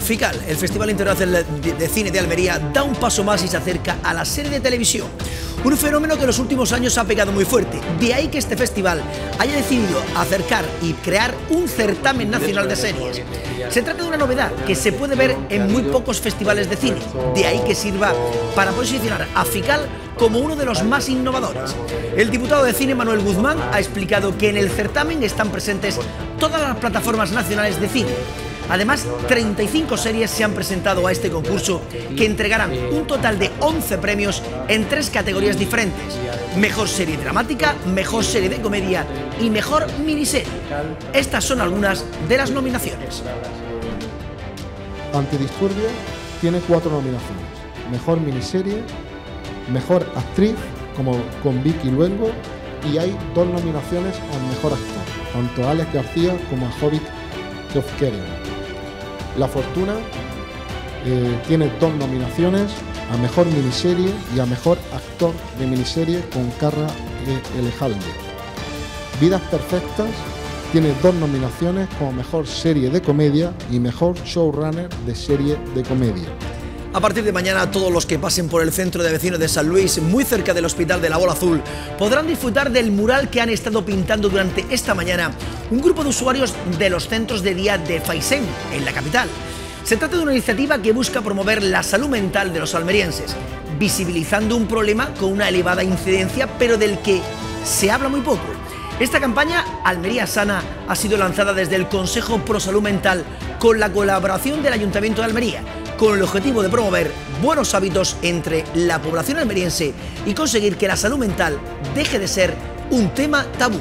FICAL, el Festival Internacional de Cine de Almería, da un paso más y se acerca a la serie de televisión. Un fenómeno que en los últimos años ha pegado muy fuerte. De ahí que este festival haya decidido acercar y crear un certamen nacional de series. Se trata de una novedad que se puede ver en muy pocos festivales de cine. De ahí que sirva para posicionar a FICAL como uno de los más innovadores. El diputado de cine Manuel Guzmán ha explicado que en el certamen están presentes todas las plataformas nacionales de cine. Además, 35 series se han presentado a este concurso que entregarán un total de 11 premios en 3 categorías diferentes: mejor serie dramática, mejor serie de comedia y mejor miniserie. Estas son algunas de las nominaciones. Antidisturbio tiene 4 nominaciones: mejor miniserie, mejor actriz, como con Vicky Luengo, y hay 2 nominaciones al mejor actor, tanto a Alex García como a Hobbit Kofkerian. La Fortuna tiene 2 nominaciones a mejor miniserie y a mejor actor de miniserie con Carra Elejalde. Vidas Perfectas tiene 2 nominaciones como mejor serie de comedia y mejor showrunner de serie de comedia. A partir de mañana, todos los que pasen por el centro de vecinos de San Luis, muy cerca del Hospital de la Bola Azul, podrán disfrutar del mural que han estado pintando durante esta mañana un grupo de usuarios de los centros de día de Faisén, en la capital. Se trata de una iniciativa que busca promover la salud mental de los almerienses, visibilizando un problema con una elevada incidencia, pero del que se habla muy poco. Esta campaña, Almería Sana, ha sido lanzada desde el Consejo Pro Salud Mental con la colaboración del Ayuntamiento de Almería, con el objetivo de promover buenos hábitos entre la población almeriense y conseguir que la salud mental deje de ser un tema tabú.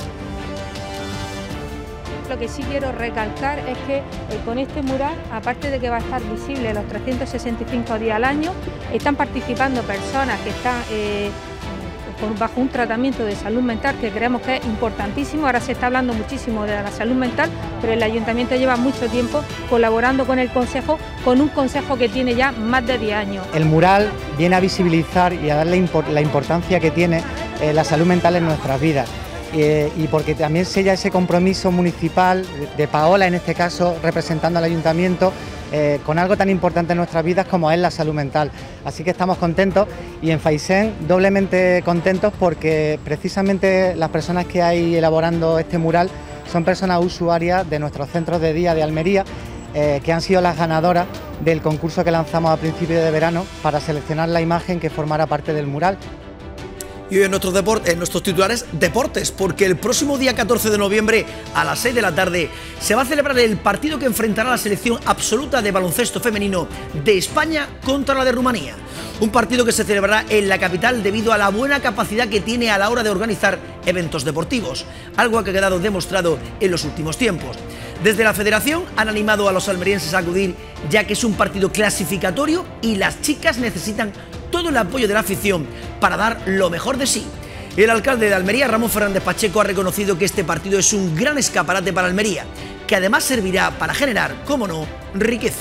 Lo que sí quiero recalcar es que con este mural, aparte de que va a estar visible los 365 días al año, están participando personas que están bajo un tratamiento de salud mental que creemos que es importantísimo. Ahora se está hablando muchísimo de la salud mental, pero el Ayuntamiento lleva mucho tiempo colaborando con el Consejo, con un Consejo que tiene ya más de 10 años. El mural viene a visibilizar y a darle la importancia que tiene la salud mental en nuestras vidas. Y porque también sella ese compromiso municipal de Paola, en este caso representando al Ayuntamiento, con algo tan importante en nuestras vidas como es la salud mental. Así que estamos contentos y en Faisén doblemente contentos porque precisamente las personas que hay elaborando este mural son personas usuarias de nuestros centros de día de Almería, que han sido las ganadoras del concurso que lanzamos a principios de verano para seleccionar la imagen que formará parte del mural. Y hoy en nuestros titulares, deportes, porque el próximo día 14 de noviembre a las 6 de la tarde se va a celebrar el partido que enfrentará a la selección absoluta de baloncesto femenino de España contra la de Rumanía. Un partido que se celebrará en la capital debido a la buena capacidad que tiene a la hora de organizar eventos deportivos, algo que ha quedado demostrado en los últimos tiempos. Desde la Federación han animado a los almerienses a acudir, ya que es un partido clasificatorio y las chicas necesitan todo el apoyo de la afición para dar lo mejor de sí. El alcalde de Almería, Ramón Fernández Pacheco, ha reconocido que este partido es un gran escaparate para Almería, que además servirá para generar, cómo no, riqueza.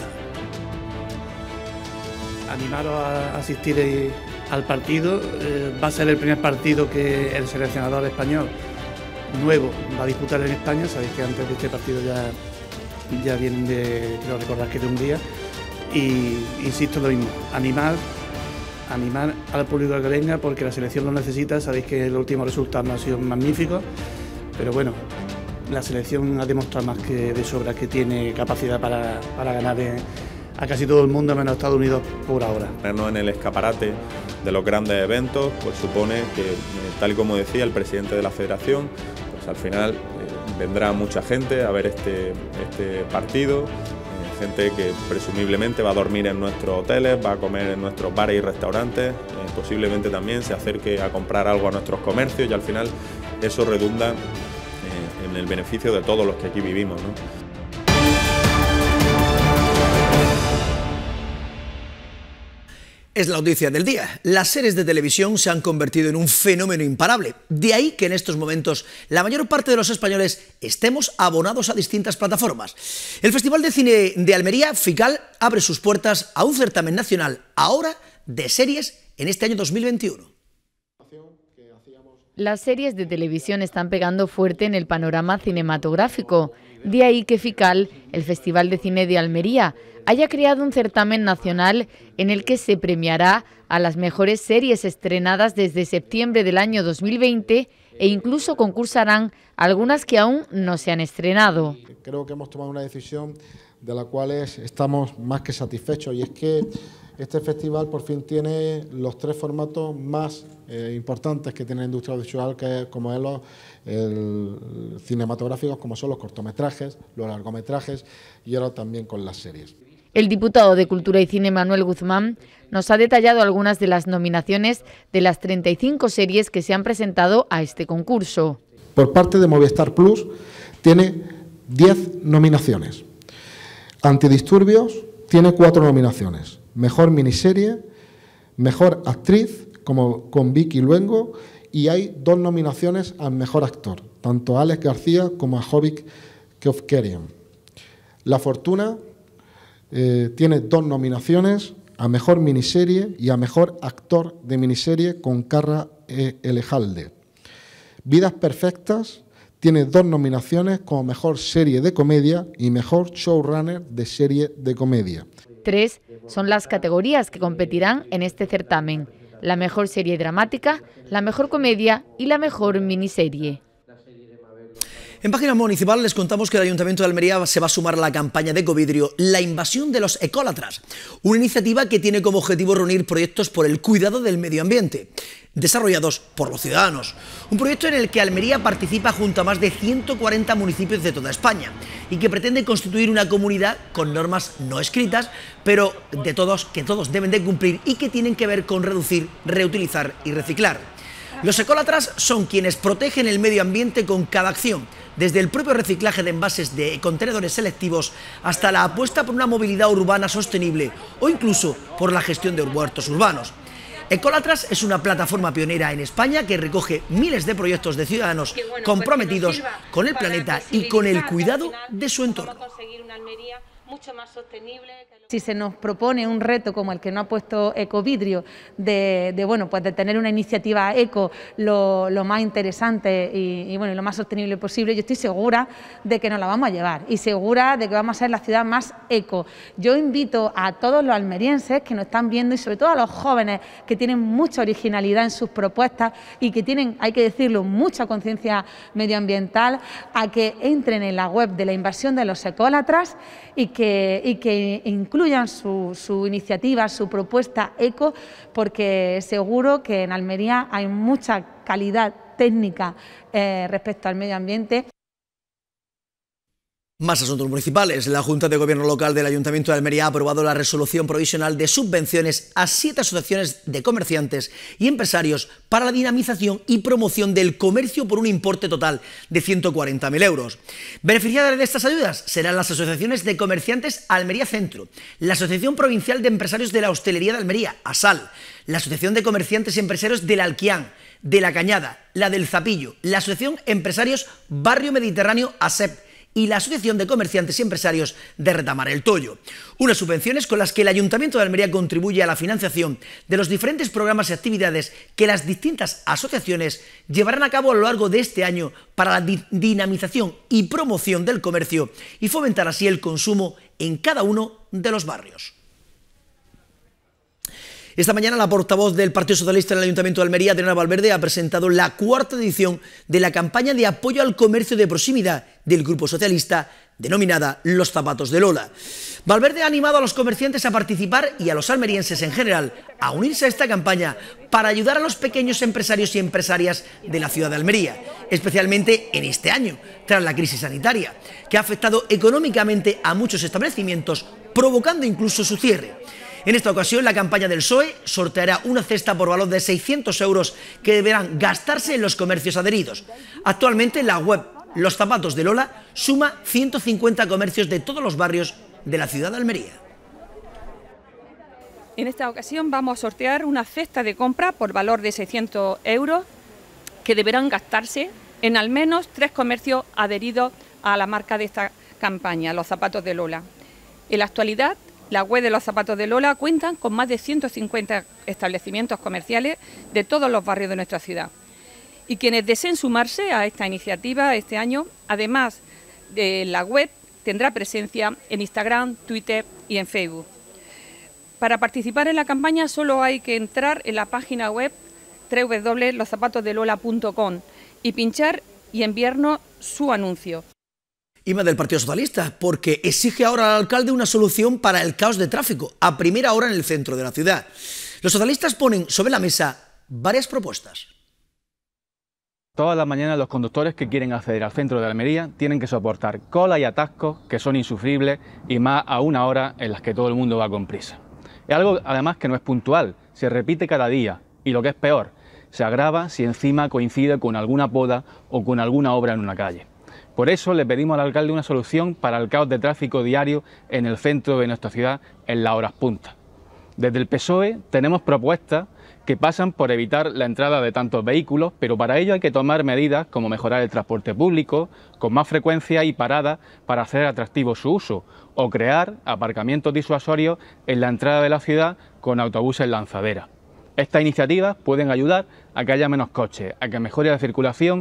Animaros a asistir al partido. Va a ser el primer partido que el seleccionador español nuevo va a disputar en España. Sabéis que antes de este partido ya vienen de, creo recordar que de Hungría. Y insisto lo mismo, animar al público a que venga porque la selección lo necesita. Sabéis que los últimos resultados no han sido magníficos, pero bueno, la selección ha demostrado más que de sobra que tiene capacidad para ganar a casi todo el mundo, menos Estados Unidos por ahora. Ponernos en el escaparate de los grandes eventos, pues supone que, tal y como decía el presidente de la Federación, pues al final vendrá mucha gente a ver este partido. Gente que presumiblemente va a dormir en nuestros hoteles, va a comer en nuestros bares y restaurantes, posiblemente también se acerque a comprar algo a nuestros comercios y al final eso redunda en el beneficio de todos los que aquí vivimos, ¿no? Es la noticia del día. Las series de televisión se han convertido en un fenómeno imparable. De ahí que en estos momentos la mayor parte de los españoles estemos abonados a distintas plataformas. El Festival de Cine de Almería, FICAL, abre sus puertas a un certamen nacional ahora de series en este año 2021. Las series de televisión están pegando fuerte en el panorama cinematográfico. De ahí que FICAL, el Festival de Cine de Almería, haya creado un certamen nacional en el que se premiará a las mejores series estrenadas desde septiembre del año 2020 e incluso concursarán algunas que aún no se han estrenado. Creo que hemos tomado una decisión de la cual estamos más que satisfechos, y es que este festival por fin tiene los 3 formatos más importantes que tiene la industria audiovisual, como es los cinematográficos, como son los cortometrajes, los largometrajes y ahora también con las series. El diputado de Cultura y Cine, Manuel Guzmán, nos ha detallado algunas de las nominaciones de las 35 series que se han presentado a este concurso. Por parte de Movistar Plus tiene 10 nominaciones. Antidisturbios tiene 4 nominaciones. Mejor miniserie, mejor actriz, como con Vicky Luengo, y hay 2 nominaciones al mejor actor, tanto a Alex García como a Jovic Kevkerian. La Fortuna tiene 2 nominaciones a mejor miniserie y a mejor actor de miniserie con Carra Elejalde. Vidas Perfectas tiene 2 nominaciones como mejor serie de comedia y mejor showrunner de serie de comedia. 3 son las categorías que competirán en este certamen: la mejor serie dramática, la mejor comedia y la mejor miniserie. En página municipal les contamos que el Ayuntamiento de Almería se va a sumar a la campaña de Ecovidrio La invasión de los ecólatras, una iniciativa que tiene como objetivo reunir proyectos por el cuidado del medio ambiente, desarrollados por los ciudadanos. Un proyecto en el que Almería participa junto a más de 140 municipios de toda España y que pretende constituir una comunidad con normas no escritas, pero que todos deben de cumplir y que tienen que ver con reducir, reutilizar y reciclar. Los ecólatras son quienes protegen el medio ambiente con cada acción, desde el propio reciclaje de envases de contenedores selectivos hasta la apuesta por una movilidad urbana sostenible o incluso por la gestión de huertos urbanos. Ecólatras es una plataforma pionera en España que recoge miles de proyectos de ciudadanos comprometidos con el planeta y con el cuidado de su entorno. Si se nos propone un reto como el que nos ha puesto Ecovidrio de tener una iniciativa eco lo más interesante y lo más sostenible posible, yo estoy segura de que nos la vamos a llevar y segura de que vamos a ser la ciudad más eco. Yo invito a todos los almerienses que nos están viendo y sobre todo a los jóvenes que tienen mucha originalidad en sus propuestas y que tienen, hay que decirlo, mucha conciencia medioambiental, a que entren en la web de La invasión de los ecólatras y que incluyan su iniciativa, su propuesta eco, porque seguro que en Almería hay mucha calidad técnica respecto al medio ambiente. Más asuntos municipales. La Junta de Gobierno Local del Ayuntamiento de Almería ha aprobado la resolución provisional de subvenciones a 7 asociaciones de comerciantes y empresarios para la dinamización y promoción del comercio por un importe total de 140.000 euros. Beneficiadas de estas ayudas serán las asociaciones de comerciantes Almería Centro, la Asociación Provincial de Empresarios de la Hostelería de Almería, ASAL, la Asociación de Comerciantes y Empresarios del Alquián, de La Cañada, la del Zapillo, la Asociación Empresarios Barrio Mediterráneo, ASEP, y la Asociación de Comerciantes y Empresarios de Retamar el Toyo. Unas subvenciones con las que el Ayuntamiento de Almería contribuye a la financiación de los diferentes programas y actividades que las distintas asociaciones llevarán a cabo a lo largo de este año para la dinamización y promoción del comercio y fomentar así el consumo en cada uno de los barrios. Esta mañana la portavoz del Partido Socialista en el Ayuntamiento de Almería, Adriana Valverde, ha presentado la 4ª edición de la campaña de apoyo al comercio de proximidad del Grupo Socialista, denominada Los Zapatos de Lola. Valverde ha animado a los comerciantes a participar y a los almerienses en general a unirse a esta campaña para ayudar a los pequeños empresarios y empresarias de la ciudad de Almería, especialmente en este año, tras la crisis sanitaria, que ha afectado económicamente a muchos establecimientos, provocando incluso su cierre. En esta ocasión, la campaña del PSOE sorteará una cesta por valor de 600 euros que deberán gastarse en los comercios adheridos. Actualmente, la web Los Zapatos de Lola suma 150 comercios de todos los barrios de la ciudad de Almería. En esta ocasión vamos a sortear una cesta de compra por valor de 600 euros que deberán gastarse en al menos 3 comercios adheridos a la marca de esta campaña, Los Zapatos de Lola. En la actualidad, la web de Los Zapatos de Lola cuentan con más de 150 establecimientos comerciales de todos los barrios de nuestra ciudad. Y quienes deseen sumarse a esta iniciativa este año, además la web tendrá presencia en Instagram, Twitter y en Facebook. Para participar en la campaña solo hay que entrar en la página web www.loszapatosdelola.com y pinchar y enviarnos su anuncio. Ima del Partido Socialista, porque exige ahora al alcalde una solución para el caos de tráfico a primera hora en el centro de la ciudad. Los socialistas ponen sobre la mesa varias propuestas. Todas las mañanas los conductores que quieren acceder al centro de Almería tienen que soportar colas y atascos que son insufribles, y más a una hora en las que todo el mundo va con prisa. Es algo además que no es puntual, se repite cada día y, lo que es peor, se agrava si encima coincide con alguna poda o con alguna obra en una calle. Por eso le pedimos al alcalde una solución para el caos de tráfico diario en el centro de nuestra ciudad en las horas punta. Desde el PSOE tenemos propuestas que pasan por evitar la entrada de tantos vehículos, pero para ello hay que tomar medidas como mejorar el transporte público con más frecuencia y paradas para hacer atractivo su uso, o crear aparcamientos disuasorios en la entrada de la ciudad con autobuses lanzaderas. Estas iniciativas pueden ayudar a que haya menos coches, a que mejore la circulación.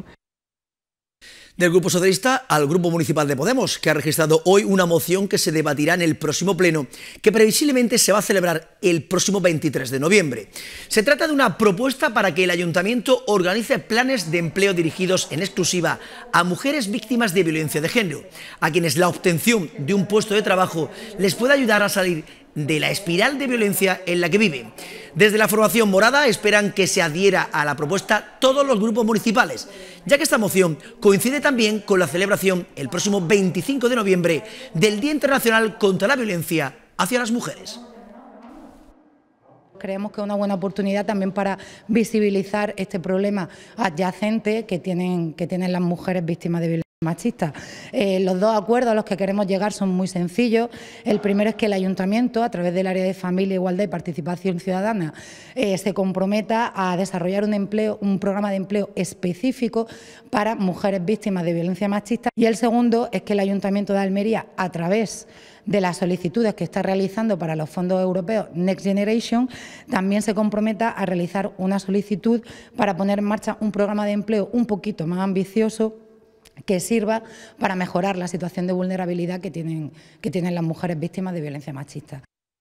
Del Grupo Socialista al Grupo Municipal de Podemos, que ha registrado hoy una moción que se debatirá en el próximo pleno, que previsiblemente se va a celebrar el próximo 23 de noviembre. Se trata de una propuesta para que el Ayuntamiento organice planes de empleo dirigidos en exclusiva a mujeres víctimas de violencia de género, a quienes la obtención de un puesto de trabajo les pueda ayudar a salir de la espiral de violencia en la que viven. Desde la formación morada esperan que se adhiera a la propuesta todos los grupos municipales, ya que esta moción coincide también con la celebración el próximo 25 de noviembre del Día Internacional contra la Violencia hacia las Mujeres. Creemos que es una buena oportunidad también para visibilizar este problema adyacente que tienen las mujeres víctimas de violencia machista. Los dos acuerdos a los que queremos llegar son muy sencillos. El primero es que el Ayuntamiento, a través del área de Familia, Igualdad y Participación Ciudadana, se comprometa a desarrollar un programa de empleo específico para mujeres víctimas de violencia machista. Y el segundo es que el Ayuntamiento de Almería, a través de las solicitudes que está realizando para los fondos europeos Next Generation, también se comprometa a realizar una solicitud para poner en marcha un programa de empleo un poquito más ambicioso que sirva para mejorar la situación de vulnerabilidad que tienen las mujeres víctimas de violencia machista.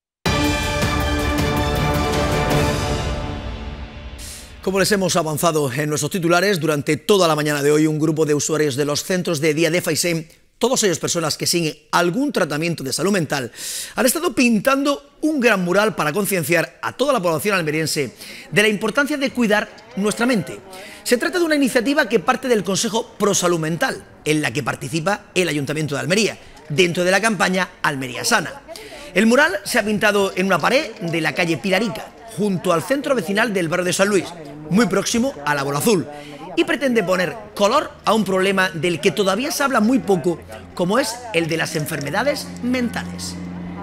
Como les hemos avanzado en nuestros titulares, durante toda la mañana de hoy un grupo de usuarios de los centros de día de Faisén, todos ellos personas que siguen algún tratamiento de salud mental, han estado pintando un gran mural para concienciar a toda la población almeriense de la importancia de cuidar nuestra mente. Se trata de una iniciativa que parte del Consejo Pro Salud Mental, en la que participa el Ayuntamiento de Almería, dentro de la campaña Almería Sana. El mural se ha pintado en una pared de la calle Pilarica, junto al centro vecinal del barrio de San Luis, muy próximo a la Bola Azul, y pretende poner color a un problema del que todavía se habla muy poco, como es el de las enfermedades mentales.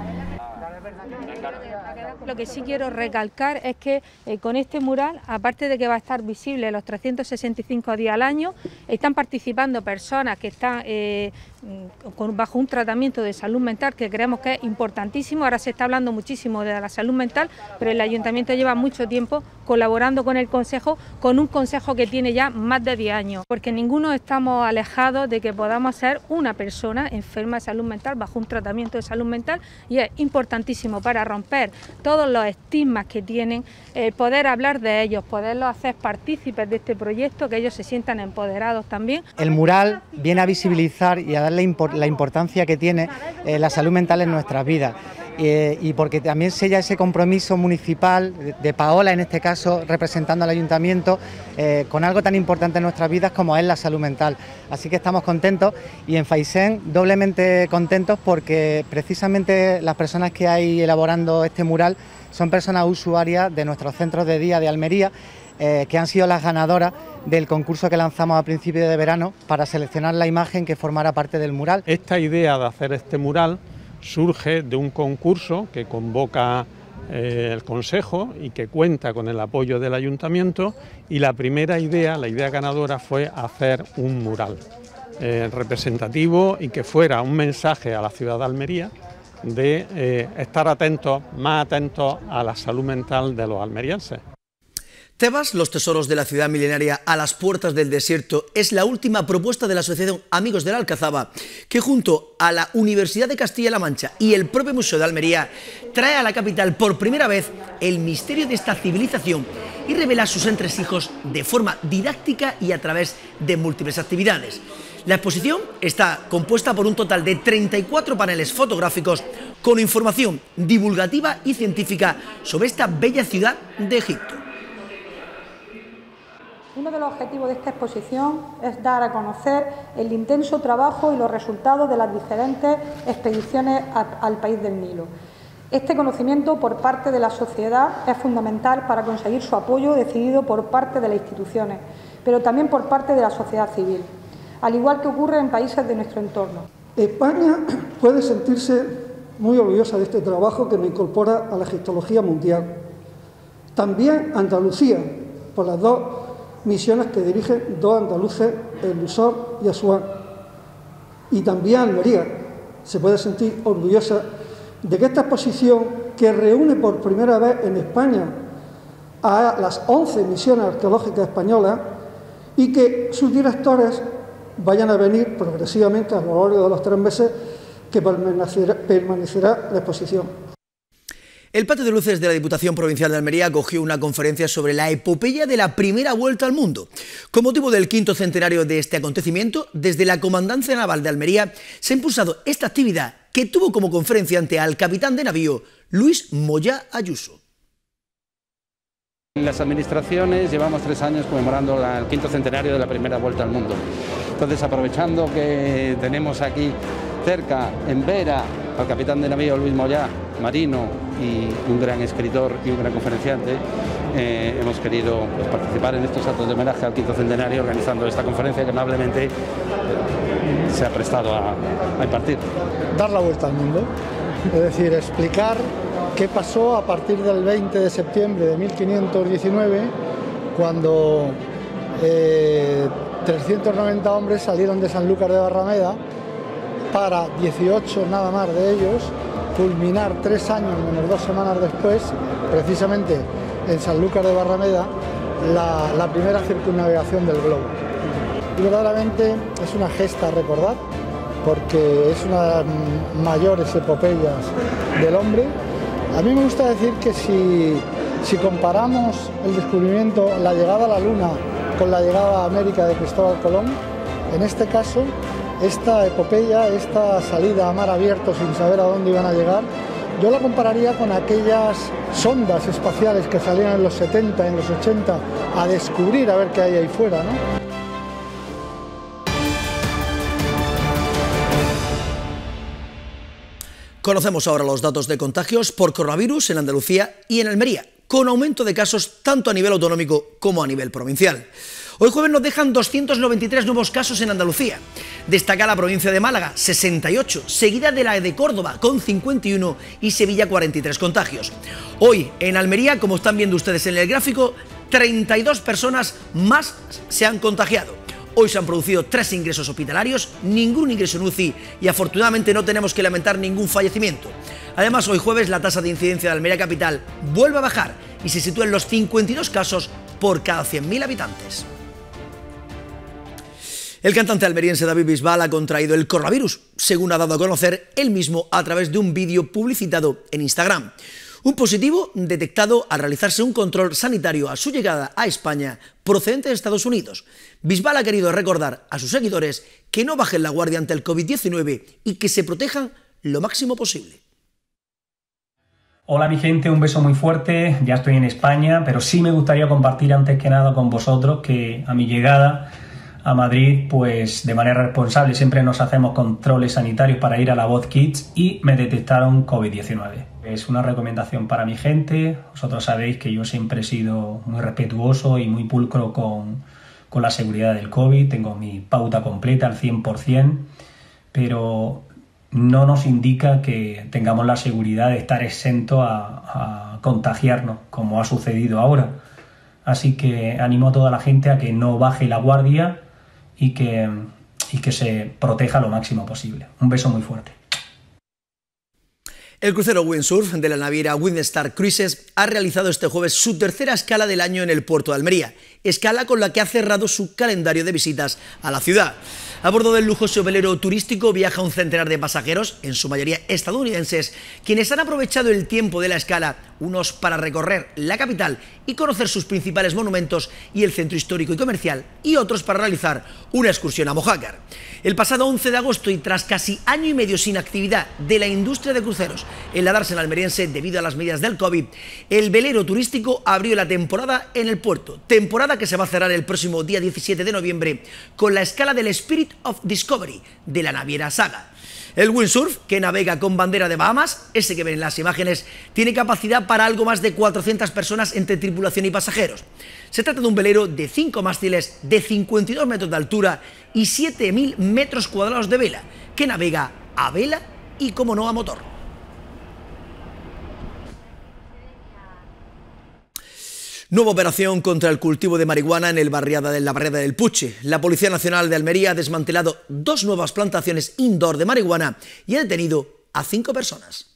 Lo que sí quiero recalcar es que con este mural, aparte de que va a estar visible los 365 días al año, están participando personas que están bajo un tratamiento de salud mental que creemos que es importantísimo. Ahora se está hablando muchísimo de la salud mental, pero el Ayuntamiento lleva mucho tiempo colaborando con el Consejo, con un Consejo que tiene ya más de 10 años, porque ninguno estamos alejados de que podamos ser una persona enferma de salud mental bajo un tratamiento de salud mental, y es importantísimo para romper todos los estigmas que tienen, poder hablar de ellos, poderlos hacer partícipes de este proyecto, que ellos se sientan empoderados también. El mural viene a visibilizar y a darle la importancia que tiene la salud mental en nuestras vidas. Y porque también sella ese compromiso municipal de Paola, en este caso representando al Ayuntamiento, con algo tan importante en nuestras vidas como es la salud mental. Así que estamos contentos, y en Faisén doblemente contentos, porque precisamente las personas que hay elaborando este mural son personas usuarias de nuestros centros de día de Almería, que han sido las ganadoras del concurso que lanzamos a principios de verano para seleccionar la imagen que formará parte del mural. Esta idea de hacer este mural surge de un concurso que convoca el Consejo y que cuenta con el apoyo del Ayuntamiento, y la primera idea, la idea ganadora, fue hacer un mural representativo y que fuera un mensaje a la ciudad de Almería de estar atentos, más atentos a la salud mental de los almerienses. Tebas, los tesoros de la ciudad milenaria a las puertas del desierto, es la última propuesta de la Asociación Amigos de la Alcazaba, que junto a la Universidad de Castilla-La Mancha y el propio Museo de Almería trae a la capital por primera vez el misterio de esta civilización y revela sus entresijos de forma didáctica y a través de múltiples actividades. La exposición está compuesta por un total de 34 paneles fotográficos con información divulgativa y científica sobre esta bella ciudad de Egipto. Uno de los objetivos de esta exposición es dar a conocer el intenso trabajo y los resultados de las diferentes expediciones al país del Nilo. Este conocimiento por parte de la sociedad es fundamental para conseguir su apoyo decidido por parte de las instituciones, pero también por parte de la sociedad civil, al igual que ocurre en países de nuestro entorno. España puede sentirse muy orgullosa de este trabajo que nos incorpora a la egiptología mundial. También Andalucía, por las dos misiones que dirigen dos andaluces, el Lusor y Asuán. Y también Almería se puede sentir orgullosa de que esta exposición, que reúne por primera vez en España a las 11 misiones arqueológicas españolas y que sus directores vayan a venir progresivamente a lo largo de los 3 meses que permanecerá la exposición. El Patio de Luces de la Diputación Provincial de Almería acogió una conferencia sobre la epopeya de la primera vuelta al mundo. Con motivo del 5º centenario de este acontecimiento, desde la Comandancia Naval de Almería se ha impulsado esta actividad que tuvo como conferenciante al capitán de navío Luis Moya Ayuso. En las administraciones llevamos 3 años conmemorando el 5º centenario de la primera vuelta al mundo. Entonces, aprovechando que tenemos aquí cerca, en Vera, al capitán de navío Luis Moya, marino y un gran escritor y un gran conferenciante, hemos querido participar en estos actos de homenaje al 5º centenario organizando esta conferencia que amablemente se ha prestado a impartir. Dar la vuelta al mundo, es decir, explicar qué pasó a partir del 20 de septiembre de 1519, cuando 390 hombres salieron de Sanlúcar de Barrameda para 18 nada más de ellos culminar 3 años menos 2 semanas después, precisamente en Sanlúcar de Barrameda, la primera circunnavegación del globo. Y verdaderamente es una gesta a recordar, porque es una de las mayores epopeyas del hombre. A mí me gusta decir que si comparamos el descubrimiento, la llegada a la Luna, con la llegada a América de Cristóbal Colón, en este caso, esta epopeya, esta salida a mar abierto sin saber a dónde iban a llegar, yo la compararía con aquellas sondas espaciales que salían en los 70, en los 80, a descubrir a ver qué hay ahí fuera, ¿no? Conocemos ahora los datos de contagios por coronavirus en Andalucía y en Almería, con aumento de casos tanto a nivel autonómico como a nivel provincial. Hoy jueves nos dejan 293 nuevos casos en Andalucía. Destaca la provincia de Málaga, 68, seguida de la de Córdoba, con 51 y Sevilla, 43 contagios. Hoy en Almería, como están viendo ustedes en el gráfico, 32 personas más se han contagiado. Hoy se han producido 3 ingresos hospitalarios, ningún ingreso en UCI y afortunadamente no tenemos que lamentar ningún fallecimiento. Además, hoy jueves la tasa de incidencia de Almería Capital vuelve a bajar y se sitúa en los 52 casos por cada 100.000 habitantes. El cantante almeriense David Bisbal ha contraído el coronavirus, según ha dado a conocer él mismo a través de un vídeo publicitado en Instagram. Un positivo detectado al realizarse un control sanitario a su llegada a España procedente de Estados Unidos. Bisbal ha querido recordar a sus seguidores que no bajen la guardia ante el COVID-19 y que se protejan lo máximo posible. Hola mi gente, un beso muy fuerte, ya estoy en España, pero sí me gustaría compartir antes que nada con vosotros que a mi llegada a Madrid, pues de manera responsable siempre nos hacemos controles sanitarios para ir a la Voz Kids y me detectaron COVID-19. Es una recomendación para mi gente, vosotros sabéis que yo siempre he sido muy respetuoso y muy pulcro con la seguridad del COVID, tengo mi pauta completa al 100%, pero no nos indica que tengamos la seguridad de estar exento a contagiarnos, como ha sucedido ahora. Así que animo a toda la gente a que no baje la guardia y que se proteja lo máximo posible. Un beso muy fuerte. El crucero Windsurf de la naviera Windstar Cruises ha realizado este jueves su tercera escala del año en el puerto de Almería, escala con la que ha cerrado su calendario de visitas a la ciudad. A bordo del lujoso velero turístico viaja un centenar de pasajeros, en su mayoría estadounidenses, quienes han aprovechado el tiempo de la escala, unos para recorrer la capital y conocer sus principales monumentos y el centro histórico y comercial, y otros para realizar una excursión a Mojácar. El pasado 11 de agosto, y tras casi año y medio sin actividad de la industria de cruceros en la dársena almeriense debido a las medidas del COVID, el velero turístico abrió la temporada en el puerto, temporada que se va a cerrar el próximo día 17 de noviembre con la escala del Spirit of Discovery de la naviera Saga. El Windsurf, que navega con bandera de Bahamas, ese que ven en las imágenes, tiene capacidad para algo más de 400 personas entre tripulación y pasajeros. Se trata de un velero de 5 mástiles de 52 metros de altura y 7.000 metros cuadrados de vela, que navega a vela y, como no, a motor. Nueva operación contra el cultivo de marihuana en la barriada del Puche. La Policía Nacional de Almería ha desmantelado 2 nuevas plantaciones indoor de marihuana y ha detenido a 5 personas.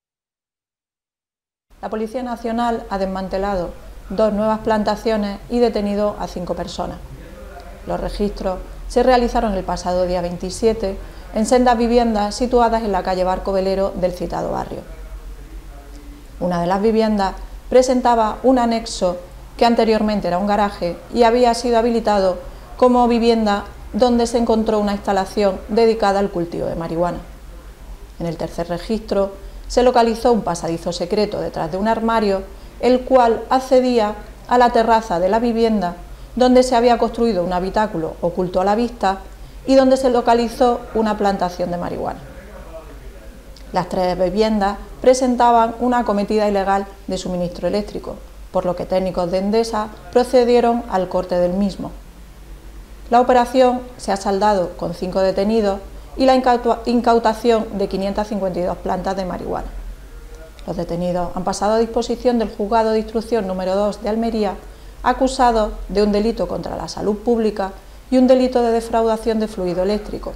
La Policía Nacional ha desmantelado 2 nuevas plantaciones y detenido a 5 personas. Los registros se realizaron el pasado día 27 en sendas viviendas situadas en la calle Barco Velero del citado barrio. Una de las viviendas presentaba un anexo que anteriormente era un garaje y había sido habilitado como vivienda donde se encontró una instalación dedicada al cultivo de marihuana. En el tercer registro se localizó un pasadizo secreto detrás de un armario, el cual accedía a la terraza de la vivienda donde se había construido un habitáculo oculto a la vista y donde se localizó una plantación de marihuana. Las 3 viviendas presentaban una acometida ilegal de suministro eléctrico, por lo que técnicos de Endesa procedieron al corte del mismo. La operación se ha saldado con 5 detenidos y la incautación de 552 plantas de marihuana. Los detenidos han pasado a disposición del Juzgado de Instrucción número 2 de Almería, acusados de un delito contra la salud pública y un delito de defraudación de fluido eléctrico.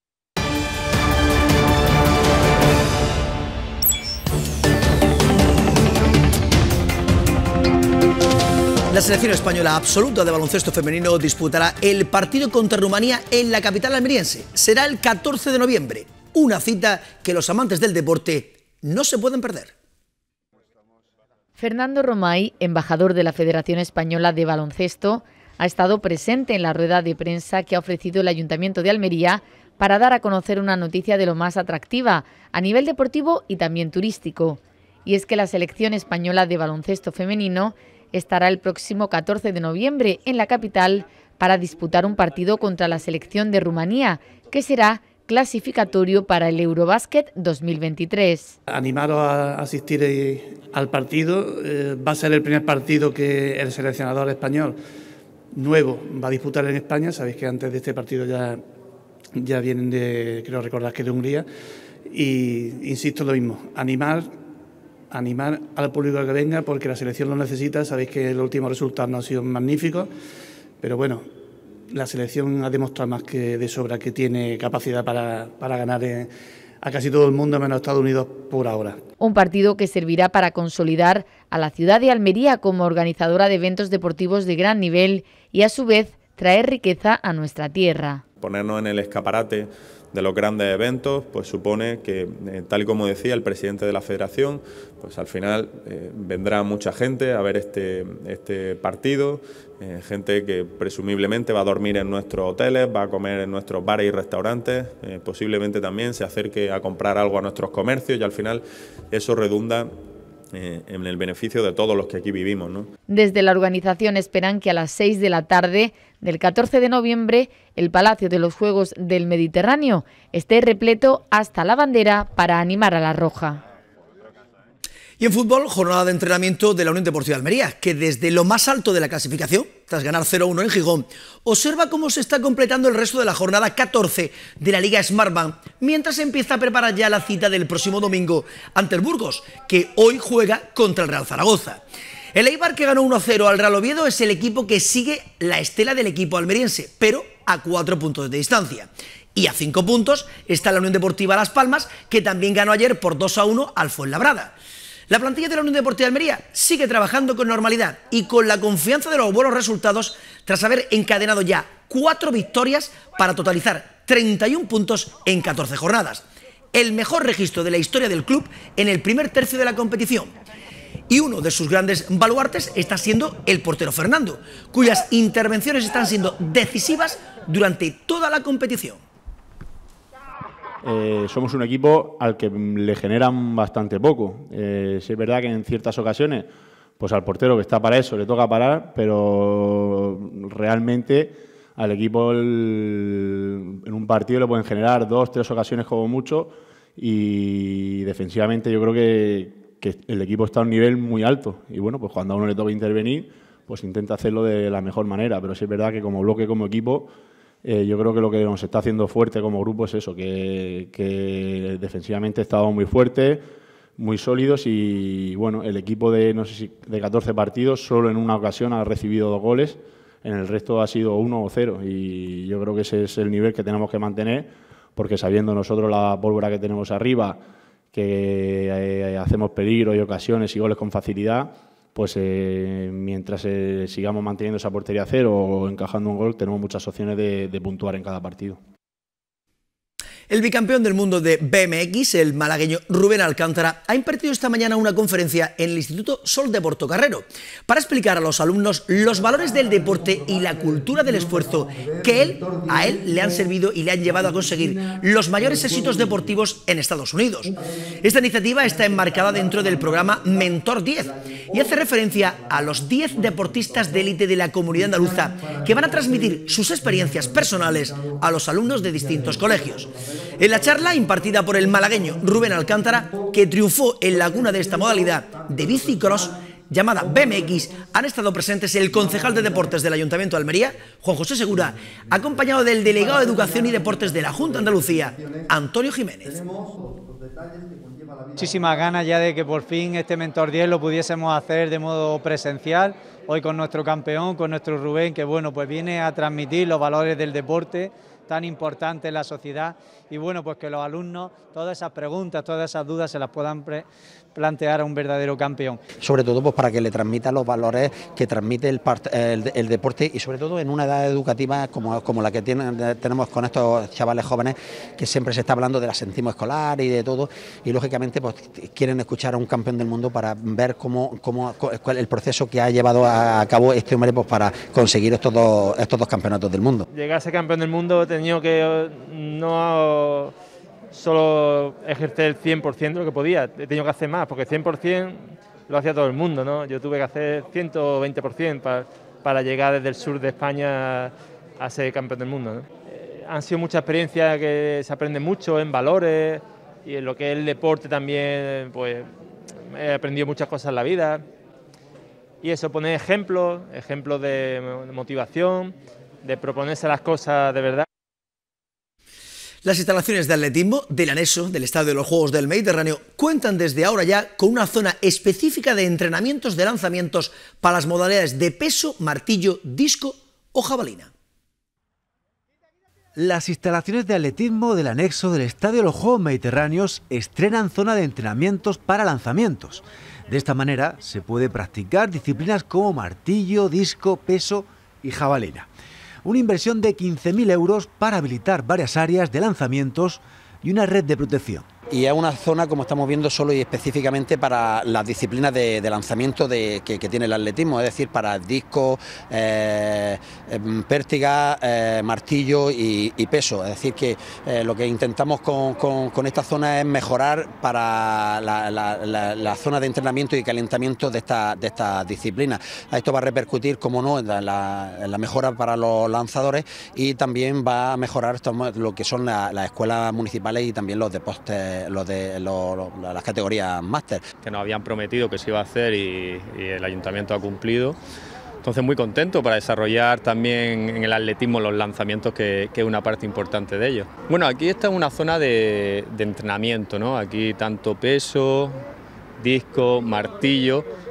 La selección española absoluta de baloncesto femenino disputará el partido contra Rumanía en la capital almeriense. Será el 14 de noviembre, una cita que los amantes del deporte no se pueden perder. Fernando Romay, embajador de la Federación Española de Baloncesto, ha estado presente en la rueda de prensa que ha ofrecido el Ayuntamiento de Almería para dar a conocer una noticia de lo más atractiva a nivel deportivo y también turístico. Y es que la selección española de baloncesto femenino estará el próximo 14 de noviembre en la capital para disputar un partido contra la selección de Rumanía, que será clasificatorio para el Eurobásquet 2023. Animaros a asistir al partido. Va a ser el primer partido que el seleccionador español nuevo va a disputar en España. Sabéis que antes de este partido ya vienen de, creo recordar que de Hungría. Y insisto lo mismo, animar al público a que venga porque la selección lo necesita. Sabéis que los últimos resultados no han sido magníficos, pero bueno, la selección ha demostrado más que de sobra que tiene capacidad para ganar a casi todo el mundo, menos Estados Unidos por ahora. Un partido que servirá para consolidar a la ciudad de Almería como organizadora de eventos deportivos de gran nivel y a su vez traer riqueza a nuestra tierra. Ponernos en el escaparate de los grandes eventos, pues supone que, tal y como decía el presidente de la Federación, pues al final vendrá mucha gente a ver este partido, gente que presumiblemente va a dormir en nuestros hoteles, va a comer en nuestros bares y restaurantes, posiblemente también se acerque a comprar algo a nuestros comercios y al final eso redunda en el beneficio de todos los que aquí vivimos, ¿no? Desde la organización esperan que a las 6 de la tarde del 14 de noviembre el Palacio de los Juegos del Mediterráneo esté repleto hasta la bandera para animar a la roja. Y en fútbol, jornada de entrenamiento de la Unión Deportiva de Almería, que desde lo más alto de la clasificación, tras ganar 0-1 en Gijón, observa cómo se está completando el resto de la jornada 14 de la Liga Smartbank, mientras se empieza a preparar ya la cita del próximo domingo ante el Burgos, que hoy juega contra el Real Zaragoza. El Eibar, que ganó 1-0 al Real Oviedo, es el equipo que sigue la estela del equipo almeriense, pero a 4 puntos de distancia. Y a 5 puntos está la Unión Deportiva Las Palmas, que también ganó ayer por 2-1 al Fuenlabrada. La plantilla de la Unión Deportiva de Almería sigue trabajando con normalidad y con la confianza de los buenos resultados tras haber encadenado ya 4 victorias para totalizar 31 puntos en 14 jornadas. El mejor registro de la historia del club en el primer tercio de la competición. Y uno de sus grandes baluartes está siendo el portero Fernando, cuyas intervenciones están siendo decisivas durante toda la competición. Somos un equipo al que le generan bastante poco. Sí es verdad que en ciertas ocasiones, pues al portero que está para eso le toca parar, pero realmente al equipo en un partido le pueden generar 2 o 3 ocasiones como mucho, y defensivamente yo creo que el equipo está a un nivel muy alto, y bueno, pues cuando a uno le toca intervenir, pues intenta hacerlo de la mejor manera, pero sí es verdad que como bloque, como equipo, yo creo que lo que nos está haciendo fuerte como grupo es eso, que defensivamente estamos muy fuertes, muy sólidos, y bueno, el equipo de, no sé si de 14 partidos, solo en una ocasión ha recibido 2 goles, en el resto ha sido 1 o 0, y yo creo que ese es el nivel que tenemos que mantener, porque sabiendo nosotros la pólvora que tenemos arriba, que hacemos peligro y ocasiones y goles con facilidad, pues mientras sigamos manteniendo esa portería a 0 o encajando un gol, tenemos muchas opciones de puntuar en cada partido. El bicampeón del mundo de BMX, el malagueño Rubén Alcántara, ha impartido esta mañana una conferencia en el Instituto Sol de Portocarrero para explicar a los alumnos los valores del deporte y la cultura del esfuerzo que a él le han servido y le han llevado a conseguir los mayores éxitos deportivos en Estados Unidos. Esta iniciativa está enmarcada dentro del programa Mentor 10 y hace referencia a los 10 deportistas de élite de la comunidad andaluza que van a transmitir sus experiencias personales a los alumnos de distintos colegios. En la charla impartida por el malagueño Rubén Alcántara, que triunfó en la cuna de esta modalidad de bicicross llamada BMX, han estado presentes el concejal de Deportes del Ayuntamiento de Almería, Juan José Segura, acompañado del delegado de Educación y Deportes de la Junta de Andalucía, Antonio Jiménez. Muchísimas ganas ya de que por fin este Mentor 10 lo pudiésemos hacer de modo presencial, hoy con nuestro campeón, con nuestro Rubén, que bueno, pues viene a transmitir los valores del deporte tan importante en la sociedad, y bueno, pues que los alumnos todas esas preguntas, todas esas dudas se las puedan plantear a un verdadero campeón. Sobre todo pues para que le transmita los valores que transmite el deporte, y sobre todo en una edad educativa como la que tenemos con estos chavales jóvenes, que siempre se está hablando del asentismo escolar y de todo, y lógicamente pues quieren escuchar a un campeón del mundo para ver cuál el proceso que ha llevado a cabo este hombre pues para conseguir estos dos campeonatos del mundo. Llegar a ser campeón del mundo he tenido que no solo ejercer el 100% de lo que podía, he tenido que hacer más, porque 100% lo hacía todo el mundo, ¿no? Yo tuve que hacer 120% para llegar desde el sur de España a ser campeón del mundo, ¿no? Han sido muchas experiencias que se aprende mucho en valores, y en lo que es el deporte también, pues he aprendido muchas cosas en la vida, y eso, poner ejemplos de motivación, de proponerse las cosas de verdad. Las instalaciones de atletismo del anexo del Estadio de los Juegos del Mediterráneo cuentan desde ahora ya con una zona específica de entrenamientos de lanzamientos para las modalidades de peso, martillo, disco o jabalina. Las instalaciones de atletismo del anexo del Estadio de los Juegos Mediterráneos estrenan zona de entrenamientos para lanzamientos. De esta manera se puede practicar disciplinas como martillo, disco, peso y jabalina. Una inversión de 15.000 euros para habilitar varias áreas de lanzamientos y una red de protección. Y es una zona, como estamos viendo, solo y específicamente para las disciplinas de lanzamiento que tiene el atletismo, es decir, para disco, pértiga, martillo y peso. Es decir, que lo que intentamos con esta zona es mejorar para la zona de entrenamiento y calentamiento de esta disciplina. Esto va a repercutir, como no, en la mejora para los lanzadores, y también va a mejorar lo que son las escuelas municipales y también los deportes, las categorías máster. Que nos habían prometido que se iba a hacer y el ayuntamiento ha cumplido. Entonces muy contento para desarrollar también en el atletismo los lanzamientos, que es una parte importante de ello. Bueno, aquí esta es una zona de entrenamiento, ¿no? Aquí tanto peso, disco, martillo,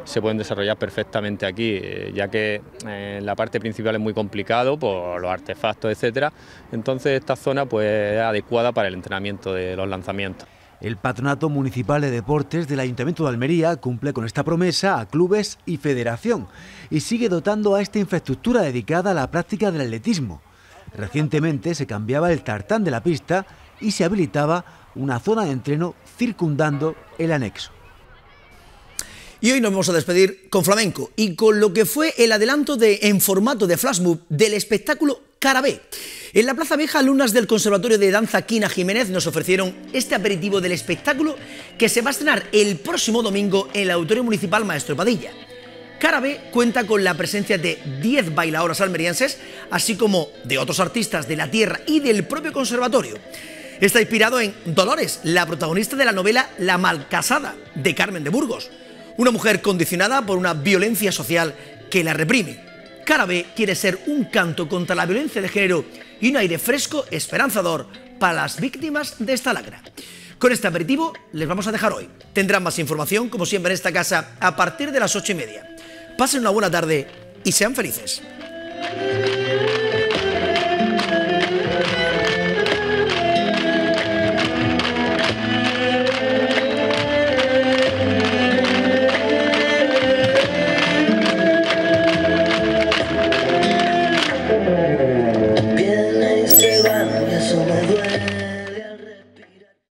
se pueden desarrollar perfectamente aquí, ya que la parte principal es muy complicado por los artefactos, etcétera. Entonces esta zona pues es adecuada para el entrenamiento de los lanzamientos. El Patronato Municipal de Deportes del Ayuntamiento de Almería cumple con esta promesa a clubes y federación y sigue dotando a esta infraestructura dedicada a la práctica del atletismo. Recientemente se cambiaba el tartán de la pista y se habilitaba una zona de entreno circundando el anexo. Y hoy nos vamos a despedir con flamenco y con lo que fue el adelanto en formato de flash mob del espectáculo Cara B. En la Plaza Vieja, alumnas del Conservatorio de Danza Quina Jiménez nos ofrecieron este aperitivo del espectáculo que se va a estrenar el próximo domingo en el Auditorio Municipal Maestro Padilla. Cara B cuenta con la presencia de 10 bailadoras almerienses, así como de otros artistas de la tierra y del propio conservatorio. Está inspirado en Dolores, la protagonista de la novela La Malcasada, de Carmen de Burgos, una mujer condicionada por una violencia social que la reprime. Cara B quiere ser un canto contra la violencia de género y un aire fresco, esperanzador para las víctimas de esta lacra. Con este aperitivo les vamos a dejar hoy. Tendrán más información, como siempre, en esta casa a partir de las 8:30. Pasen una buena tarde y sean felices.